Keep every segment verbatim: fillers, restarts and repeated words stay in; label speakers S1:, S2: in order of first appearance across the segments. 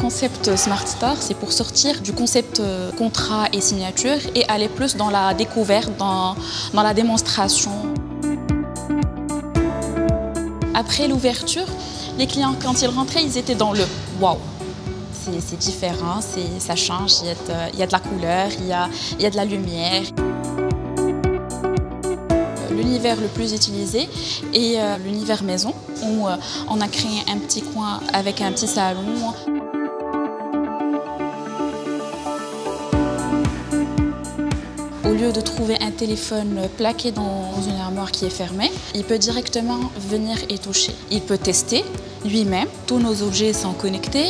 S1: concept Smart Star, c'est pour sortir du concept contrat et signature et aller plus dans la découverte, dans, dans la démonstration. Après l'ouverture, les clients, quand ils rentraient, ils étaient dans le « waouh ». C'est différent, ça change, il y, a de, il y a de la couleur, il y a, il y a de la lumière. L'univers le plus utilisé est euh, l'univers maison, où euh, on a créé un petit coin avec un petit salon. Au lieu de trouver un téléphone plaqué dans une armoire qui est fermée, il peut directement venir et toucher. Il peut tester lui-même, tous nos objets sont connectés.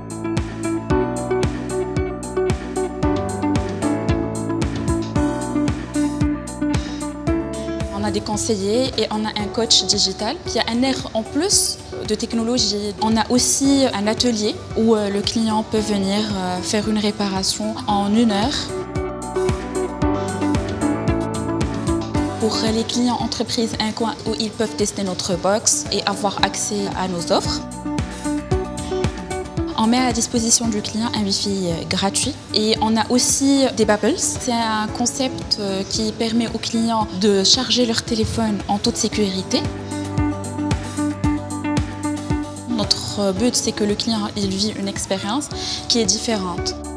S1: On a des conseillers et on a un coach digital qui a un air en plus de technologie. On a aussi un atelier où le client peut venir faire une réparation en une heure. Pour les clients entreprises, un coin où ils peuvent tester notre box et avoir accès à nos offres. On met à disposition du client un Wi-Fi gratuit et on a aussi des bubbles. C'est un concept qui permet aux clients de charger leur téléphone en toute sécurité. Notre but, c'est que le client il vit une expérience qui est différente.